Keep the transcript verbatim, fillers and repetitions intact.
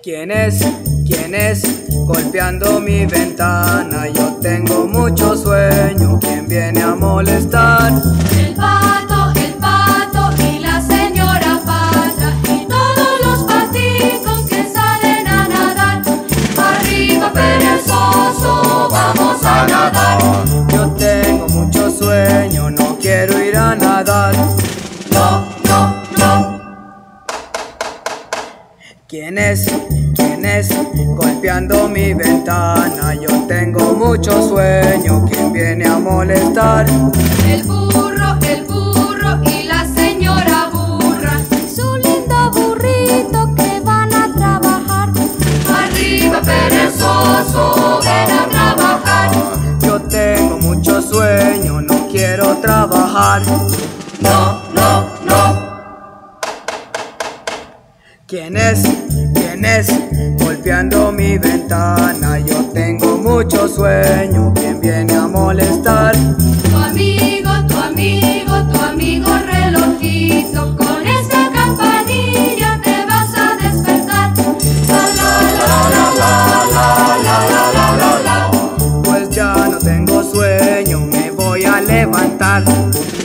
¿Quién es? ¿Quién es? Golpeando mi ventana. Yo tengo mucho sueño. ¿Quién viene a molestar? El pato, el pato y la señora pata y todos los paticos que salen a nadar. Arriba perezoso, vamos a nadar. Yo tengo mucho sueño, no quiero ir a nadar. No, no, no. ¿Quién es? ¿Quién es? Golpeando mi ventana. Yo tengo mucho sueño. ¿Quién viene a molestar? El burro, el burro y la señora burra, su lindo burrito que van a trabajar. Arriba perezoso, ven a trabajar. Yo tengo mucho sueño, no quiero trabajar. No, no, no. ¿Quién es? ¿Quién es? Golpeando mi ventana. Yo tengo mucho sueño. ¿Quién viene a molestar? Tu amigo, tu amigo, tu amigo relojito, con esa campanilla te vas a despertar. La la la la la la la la la la la. Pues ya no tengo sueño, me voy a levantar.